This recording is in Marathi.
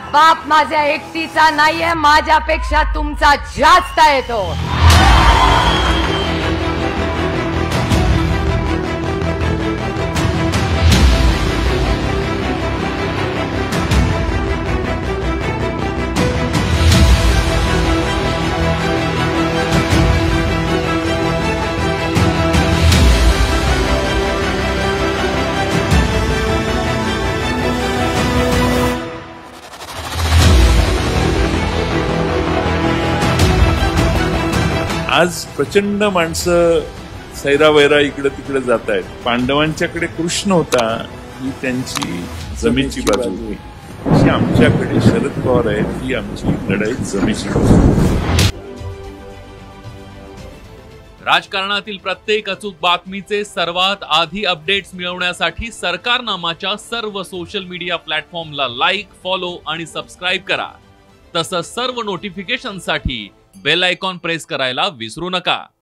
बाप माझ्या एकटीचा नाहीये, माझ्यापेक्षा तुमचा जास्त आहे तो. आज प्रचंड माणसं सैरावैरा इकडे तिकडे जात आहेत. पांडवांच्याकडे कृष्ण होता ही त्यांची जमेची बाजू होती, अशी आमच्याकडे शरद पवार आहेत ही आमची लढाई जमेची बाजू. राजकारणातील प्रत्येक अचूक बातमीचे सर्वात आधी अपडेट्स मिळवण्यासाठी सरकारनामाच्या सर्व सोशल मीडिया प्लॅटफॉर्मला लाईक, फॉलो आणि सबस्क्राईब करा. तसंच सर्व नोटिफिकेशनसाठी बेल आयकॉन प्रेस करायला विसरू नका.